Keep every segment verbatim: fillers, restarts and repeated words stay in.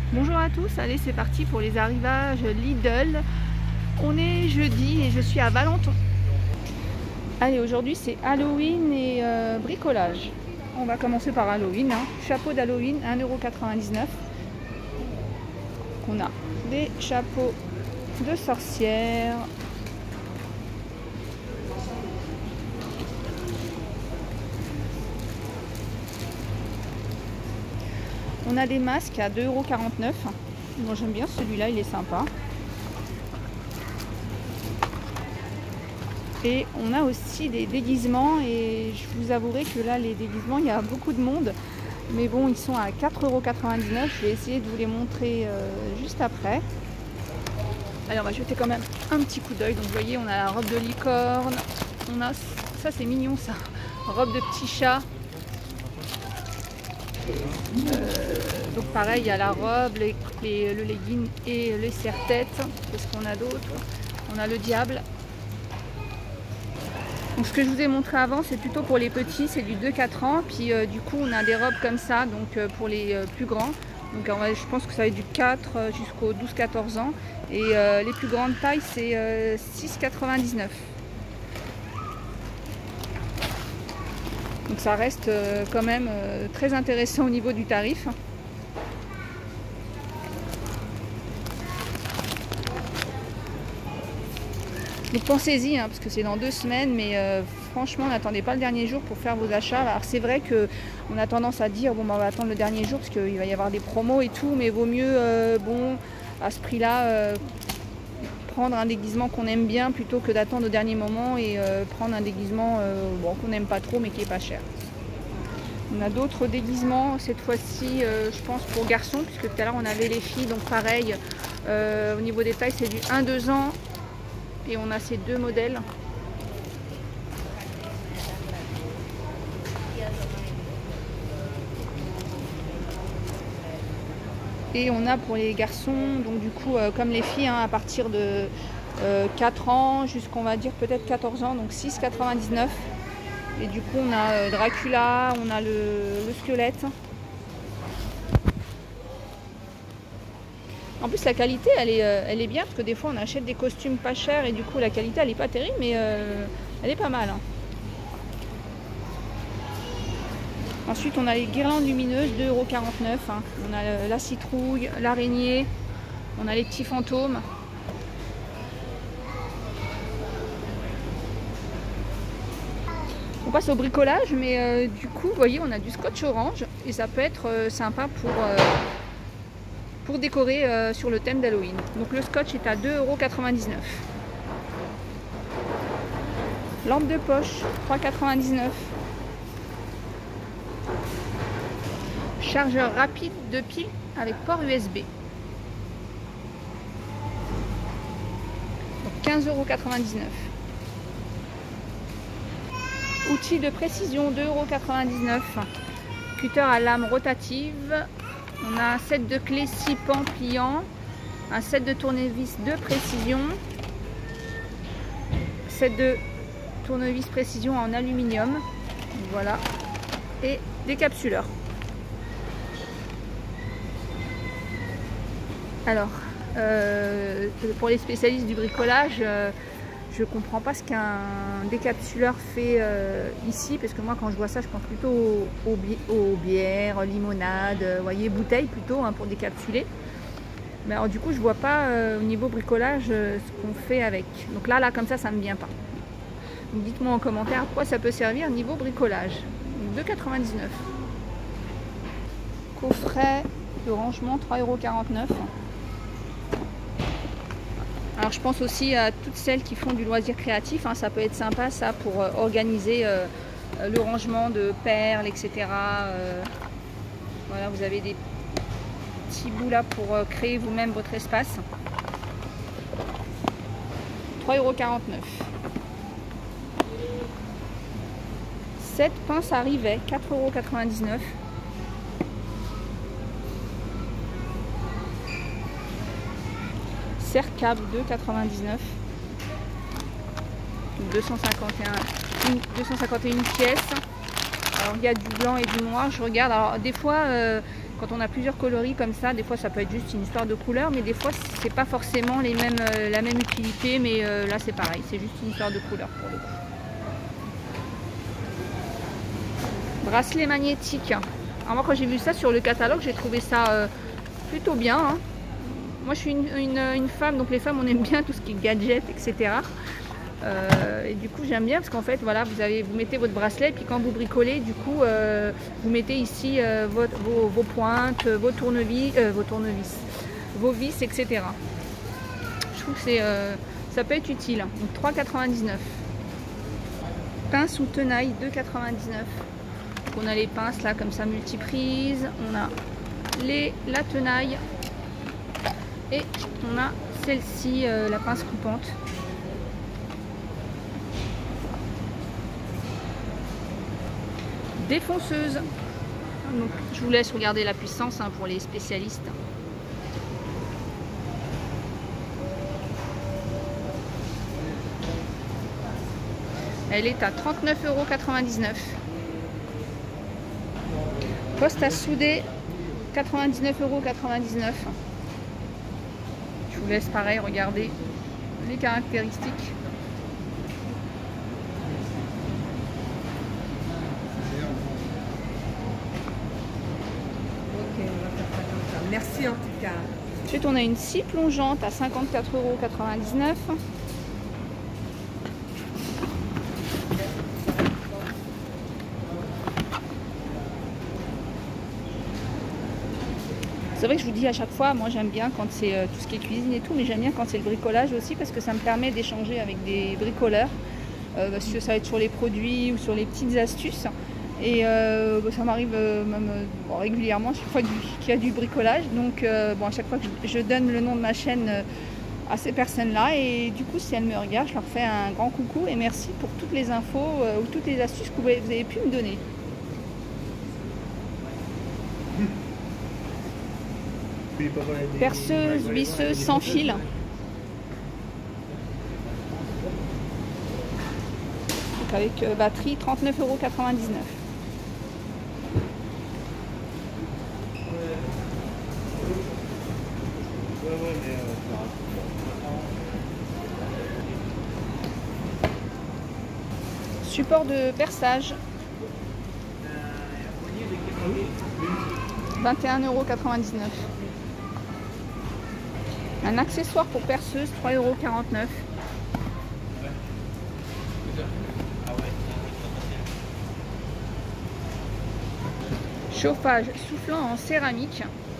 Bonjour à tous, allez c'est parti pour les arrivages Lidl. On est jeudi et je suis à Valenton. Allez, aujourd'hui c'est Halloween et euh, bricolage. On va commencer par Halloween. Hein. Chapeau d'Halloween, un euro quatre-vingt-dix-neuf. On a des chapeaux de sorcière. On a des masques à deux euros quarante-neuf. Moi j'aime bien celui-là, il est sympa. Et on a aussi des déguisements et je vous avouerai que là les déguisements, il y a beaucoup de monde. Mais bon, ils sont à quatre euros quatre-vingt-dix-neuf. Je vais essayer de vous les montrer euh, juste après. Allez, on va jeter quand même un petit coup d'œil. Donc vous voyez, on a la robe de licorne. On a, ça c'est mignon ça, robe de petit chat. Euh, donc pareil, il y a la robe, les, les, le legging et les serre-têtes. Qu'est-ce qu'on a d'autre? On a le diable. Donc ce que je vous ai montré avant, c'est plutôt pour les petits, c'est du deux à quatre ans. Puis euh, du coup, on a des robes comme ça, donc euh, pour les euh, plus grands. Donc on va, je pense que ça va être du quatre jusqu'aux douze à quatorze ans. Et euh, les plus grandes tailles, c'est euh, six euros quatre-vingt-dix-neuf. Donc ça reste euh, quand même euh, très intéressant au niveau du tarif. Donc pensez-y, hein, parce que c'est dans deux semaines, mais euh, franchement n'attendez pas le dernier jour pour faire vos achats. Alors c'est vrai qu'on a tendance à dire bon bah, on va attendre le dernier jour parce qu'il va y avoir des promos et tout, mais vaut mieux euh, bon à ce prix-là euh, prendre un déguisement qu'on aime bien plutôt que d'attendre au dernier moment et euh, prendre un déguisement euh, bon, qu'on n'aime pas trop mais qui est pas cher. On a d'autres déguisements cette fois-ci, euh, je pense pour garçons, puisque tout à l'heure on avait les filles, donc pareil, euh, au niveau des tailles c'est du un à deux ans. Et on a ces deux modèles. Et on a pour les garçons, donc du coup euh, comme les filles, hein, à partir de euh, quatre ans jusqu'on va dire peut-être quatorze ans, donc six euros quatre-vingt-dix-neuf. Et du coup on a euh, Dracula, on a le, le squelette. En plus la qualité elle est, euh, elle est bien, parce que des fois on achète des costumes pas chers et du coup la qualité elle est pas terrible, mais euh, elle est pas mal. Hein. Ensuite on a les guirlandes lumineuses, deux euros quarante-neuf. Hein. On a euh, la citrouille, l'araignée, on a les petits fantômes. On passe au bricolage, mais euh, du coup vous voyez on a du scotch orange et ça peut être euh, sympa pour... Euh, pour décorer euh, sur le thème d'Halloween. Donc le scotch est à deux euros quatre-vingt-dix-neuf. Lampe de poche, trois euros quatre-vingt-dix-neuf. Chargeur rapide de pile avec port U S B. Donc quinze euros quatre-vingt-dix-neuf. Outil de précision, deux euros quatre-vingt-dix-neuf. Cutter à lame rotative. On a un set de clés six pans pliants, un set de tournevis de précision, set de tournevis précision en aluminium, voilà, et des capsuleurs. Alors, euh, pour les spécialistes du bricolage, euh, je ne comprends pas ce qu'un décapsuleur fait euh, ici, parce que moi quand je vois ça je pense plutôt aux, aux, bi aux bières, limonades, euh, voyez, bouteilles plutôt, hein, pour décapsuler. Mais alors du coup je vois pas euh, au niveau bricolage euh, ce qu'on fait avec. Donc là, là comme ça, ça ne me vient pas. Dites-moi en commentaire à quoi ça peut servir niveau bricolage. deux euros quatre-vingt-dix-neuf. Coffret de rangement, trois euros quarante-neuf. Alors je pense aussi à toutes celles qui font du loisir créatif, hein, ça peut être sympa ça pour euh, organiser euh, le rangement de perles, et cetera. Euh, voilà, vous avez des petits bouts là pour euh, créer vous-même votre espace. trois euros quarante-neuf. sept pinces à rivet, quatre euros quatre-vingt-dix-neuf. Serre-câble, deux euros quatre-vingt-dix-neuf. deux cent cinquante et un pièces. Alors il y a du blanc et du noir, je regarde. Alors des fois, euh, quand on a plusieurs coloris comme ça, des fois ça peut être juste une histoire de couleur, mais des fois c'est pas forcément les mêmes, euh, la même utilité, mais euh, là c'est pareil, c'est juste une histoire de couleur pour le coup. Bracelet magnétique. Alors moi quand j'ai vu ça sur le catalogue, j'ai trouvé ça euh, plutôt bien. Hein. Moi je suis une, une, une femme, donc les femmes on aime bien tout ce qui est gadget, et cetera. Euh, et du coup j'aime bien parce qu'en fait voilà, vous, avez, vous mettez votre bracelet, et puis quand vous bricolez, du coup euh, vous mettez ici euh, votre, vos, vos pointes, vos tournevis, euh, vos tournevis, vos vis, et cetera. Je trouve que c'est, euh, ça peut être utile. Donc trois euros quatre-vingt-dix-neuf. Pince ou tenaille, deux euros quatre-vingt-dix-neuf. Donc on a les pinces là comme ça multiprises, on a les, la tenaille et on a celle-ci, euh, la pince coupante. Défonceuse. Donc, je vous laisse regarder la puissance hein, pour les spécialistes. Elle est à trente-neuf euros quatre-vingt-dix-neuf. Poste à souder, quatre-vingt-dix-neuf euros quatre-vingt-dix-neuf. Je vous laisse pareil regarder les caractéristiques. Merci en tout cas. Ensuite, on a une scie plongeante à cinquante-quatre euros quatre-vingt-dix-neuf. C'est vrai que je vous dis à chaque fois, moi j'aime bien quand c'est euh, tout ce qui est cuisine et tout, mais j'aime bien quand c'est le bricolage aussi parce que ça me permet d'échanger avec des bricoleurs. Euh, parce que ça va être sur les produits ou sur les petites astuces. Et euh, bah, ça m'arrive euh, même euh, bon, régulièrement chaque fois qu'il y a du bricolage. Donc euh, bon, à chaque fois que je, je donne le nom de ma chaîne euh, à ces personnes-là. Et du coup, si elles me regardent, je leur fais un grand coucou et merci pour toutes les infos euh, ou toutes les astuces que vous avez, vous avez pu me donner. Perceuse, visseuse sans fil. Donc avec euh, batterie, trente-neuf euros quatre-vingt-dix-neuf. Support de perçage, vingt et un euros quatre-vingt-dix-neuf. Un accessoire pour perceuse, trois euros quarante-neuf. Chauffage soufflant en céramique.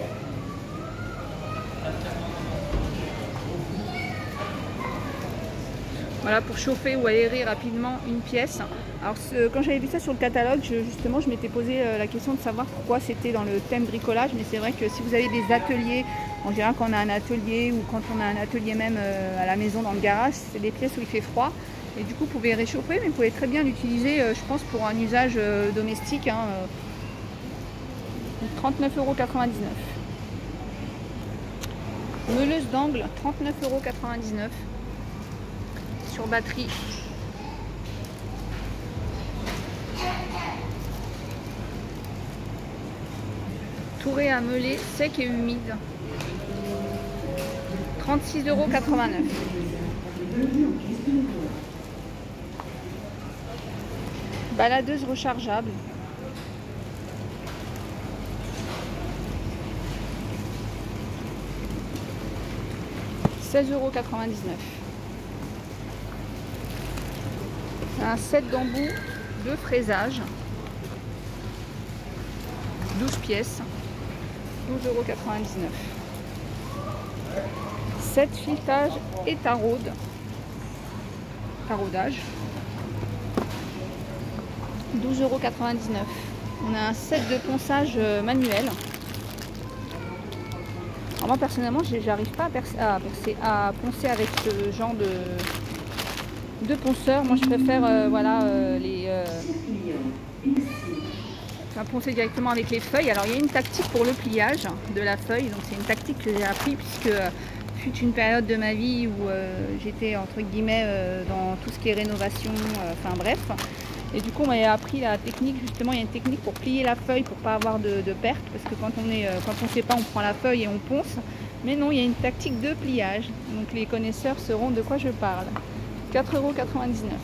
Voilà, pour chauffer ou aérer rapidement une pièce. Alors ce, quand j'avais vu ça sur le catalogue, je, justement je m'étais posé euh, la question de savoir pourquoi c'était dans le thème bricolage. Mais c'est vrai que si vous avez des ateliers, en général quand on a un atelier ou quand on a un atelier même euh, à la maison dans le garage, c'est des pièces où il fait froid. Et du coup vous pouvez réchauffer, mais vous pouvez très bien l'utiliser, euh, je pense, pour un usage euh, domestique. Hein, euh, trente-neuf euros quatre-vingt-dix-neuf. Meuleuse d'angle, trente-neuf euros quatre-vingt-dix-neuf. Sur batterie. Touré à meuler sec et humide. trente-six euros quatre-vingt-neuf. Baladeuse rechargeable. seize euros quatre-vingt-dix-neuf. Un set d'embouts de fraisage. douze pièces. douze euros quatre-vingt-dix-neuf. Set filetage et taraude. Taraudage. douze euros quatre-vingt-dix-neuf. On a un set de ponçage manuel. Alors moi personnellement, j'arrive pas à, percer, à, percer, à poncer avec ce genre de, de ponceur. Moi je préfère euh, voilà, euh, les euh, enfin, poncer directement avec les feuilles. Alors il y a une tactique pour le pliage de la feuille. Donc c'est une tactique que j'ai appris puisque euh, fut une période de ma vie où euh, j'étais entre guillemets euh, dans tout ce qui est rénovation, euh, enfin bref. Et du coup, on m'a appris la technique, justement, il y a une technique pour plier la feuille pour pas avoir de, de perte, parce que quand on est, quand on sait pas, on prend la feuille et on ponce. Mais non, il y a une tactique de pliage. Donc les connaisseurs sauront de quoi je parle. quatre euros quatre-vingt-dix-neuf.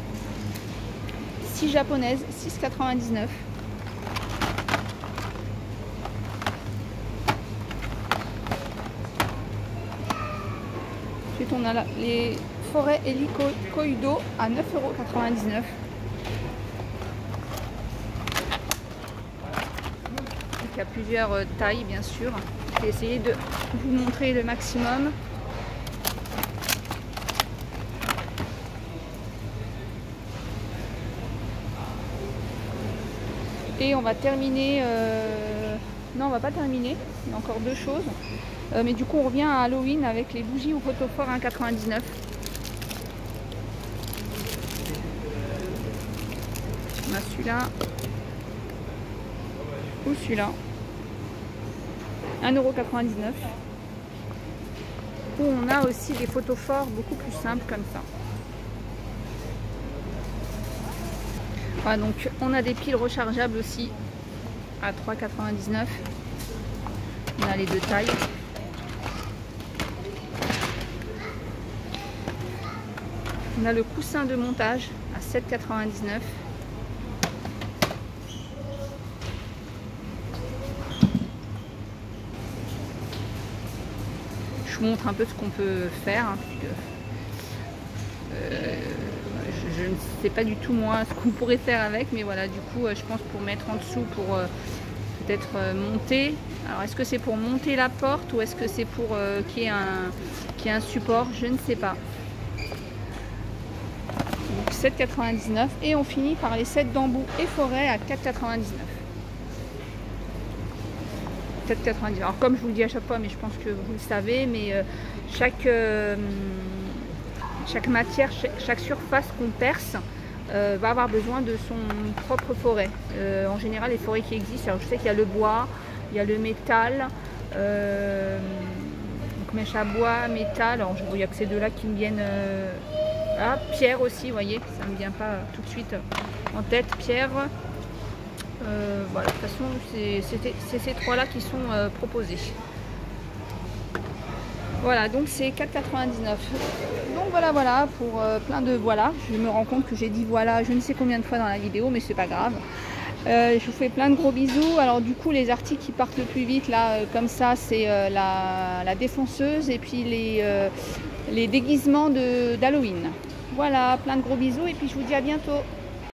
six japonaises, six euros quatre-vingt-dix-neuf. Ensuite, on a là, les forêts hélicoïdo à neuf euros quatre-vingt-dix-neuf. Il y a plusieurs euh, tailles, bien sûr. Je vais essayer de vous montrer le maximum. Et on va terminer... Euh... Non, on va pas terminer. Il y a encore deux choses. Euh, mais du coup, on revient à Halloween avec les bougies au photophore un euro quatre-vingt-dix-neuf. On a celui-là. Ou celui-là. un euro quatre-vingt-dix-neuf. Ou on a aussi des photophores beaucoup plus simples comme ça. Voilà, donc on a des piles rechargeables aussi à trois euros quatre-vingt-dix-neuf. On a les deux tailles. On a le coussin de montage à sept euros quatre-vingt-dix-neuf. Je vous montre un peu ce qu'on peut faire. Hein, parce que, euh, je, je ne sais pas du tout moi ce qu'on pourrait faire avec, mais voilà, du coup je pense pour mettre en dessous, pour euh, peut-être euh, monter. Alors est-ce que c'est pour monter la porte ou est-ce que c'est pour euh, qu'il y ait un, qu'il y ait un support? Je ne sais pas. Donc sept euros quatre-vingt-dix-neuf et on finit par les sets bambou et forêt à quatre euros quatre-vingt-dix-neuf. sept euros quatre-vingt-dix-neuf. Alors comme je vous le dis à chaque fois, mais je pense que vous le savez, mais euh, chaque, euh, chaque matière, chaque, chaque surface qu'on perce euh, va avoir besoin de son propre forêt. Euh, en général, les forêts qui existent, alors je sais qu'il y a le bois, il y a le métal, euh, donc mèche à bois, métal, alors il n'y a que ces deux-là qui me viennent... Euh, ah, pierre aussi, vous voyez, ça ne me vient pas tout de suite en tête, pierre. Euh, voilà, de toute façon, c'est ces trois-là qui sont euh, proposés. Voilà, donc c'est quatre euros quatre-vingt-dix-neuf. Donc voilà, voilà, pour euh, plein de voilà. Je me rends compte que j'ai dit voilà je ne sais combien de fois dans la vidéo, mais c'est pas grave. Euh, je vous fais plein de gros bisous. Alors du coup, les articles qui partent le plus vite, là, euh, comme ça, c'est euh, la, la défonceuse et puis les, euh, les déguisements d'Halloween. Voilà, plein de gros bisous et puis je vous dis à bientôt.